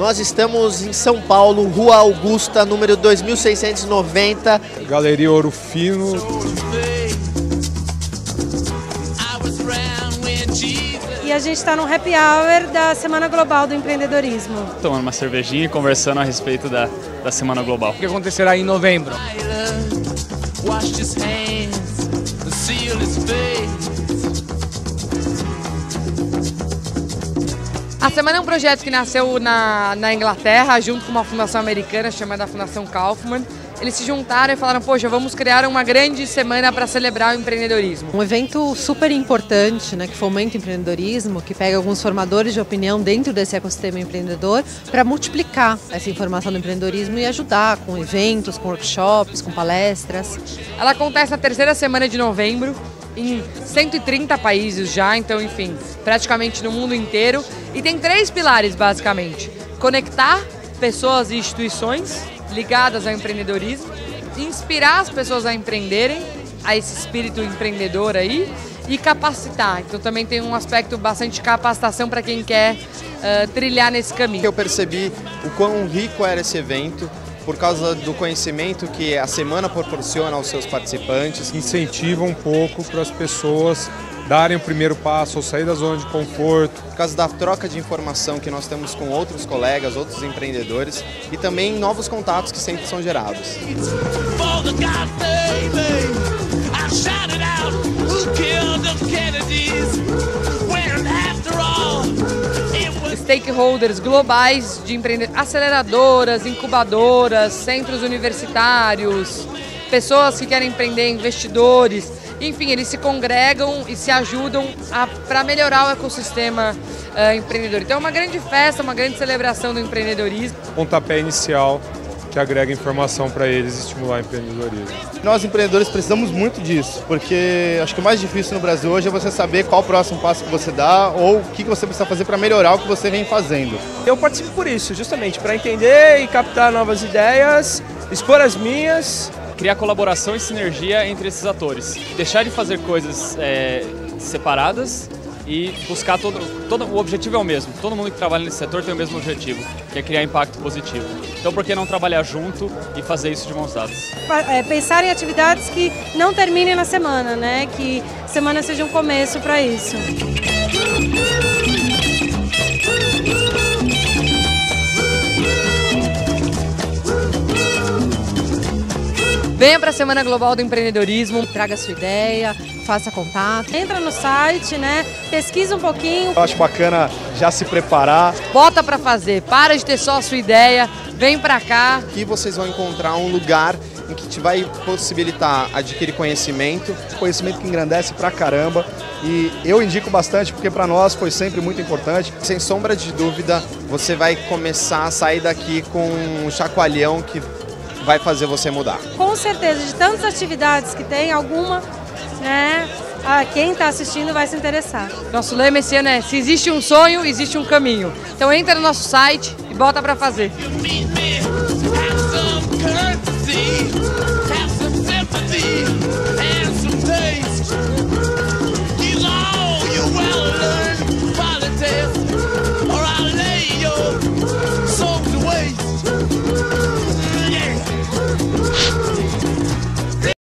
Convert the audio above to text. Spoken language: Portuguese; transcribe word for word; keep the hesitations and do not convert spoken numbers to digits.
Nós estamos em São Paulo, Rua Augusta, número dois mil seiscentos e noventa. Galeria Ouro Fino. E a gente está no happy hour da Semana Global do Empreendedorismo. Tomando uma cervejinha e conversando a respeito da, da Semana Global. O que acontecerá em novembro? A Semana é um projeto que nasceu na, na Inglaterra, junto com uma fundação americana chamada Fundação Kaufman. Eles se juntaram e falaram, poxa, vamos criar uma grande semana para celebrar o empreendedorismo. Um evento super importante, né, que fomenta o empreendedorismo, que pega alguns formadores de opinião dentro desse ecossistema empreendedor para multiplicar essa informação do empreendedorismo e ajudar com eventos, com workshops, com palestras. Ela acontece na terceira semana de novembro, em cento e trinta países já, então, enfim, praticamente no mundo inteiro. E tem três pilares, basicamente. Conectar pessoas e instituições ligadas ao empreendedorismo, inspirar as pessoas a empreenderem, a esse espírito empreendedor aí, e capacitar. Então também tem um aspecto bastante de capacitação para quem quer uh, trilhar nesse caminho. Eu percebi o quão rico era esse evento, por causa do conhecimento que a semana proporciona aos seus participantes. Incentiva um pouco para as pessoas darem o primeiro passo, ou sair da zona de conforto. Por causa da troca de informação que nós temos com outros colegas, outros empreendedores e também novos contatos que sempre são gerados. Stakeholders globais de empreendedores, aceleradoras, incubadoras, centros universitários, pessoas que querem empreender, investidores, enfim, eles se congregam e se ajudam para melhorar o ecossistema uh, empreendedor. Então é uma grande festa, uma grande celebração do empreendedorismo. Pontapé inicial que agrega informação para eles e estimular o empreendedorismo. Nós empreendedores precisamos muito disso, porque acho que o mais difícil no Brasil hoje é você saber qual o próximo passo que você dá ou o que você precisa fazer para melhorar o que você vem fazendo. Eu participo por isso, justamente, para entender e captar novas ideias, expor as minhas. Criar colaboração e sinergia entre esses atores. Deixar de fazer coisas é, separadas e buscar todo, todo... O objetivo é o mesmo. Todo mundo que trabalha nesse setor tem o mesmo objetivo, que é criar impacto positivo. Então por que não trabalhar junto e fazer isso de mãos dadas? É, pensar em atividades que não terminem na semana, né? Que a semana seja um começo para isso. Venha para a Semana Global do Empreendedorismo. Traga sua ideia, faça contato. Entra no site, né? Pesquisa um pouquinho. Eu acho bacana já se preparar. Bota para fazer, para de ter só a sua ideia, vem para cá. Aqui vocês vão encontrar um lugar em que te vai possibilitar adquirir conhecimento. Conhecimento que engrandece pra caramba. E eu indico bastante porque para nós foi sempre muito importante. Sem sombra de dúvida, você vai começar a sair daqui com um chacoalhão que vai fazer você mudar. Com certeza, de tantas atividades que tem, alguma, né, a quem está assistindo vai se interessar. Nosso lema esse ano é, se existe um sonho, existe um caminho. Então entra no nosso site e bota para fazer. Or I'll lay your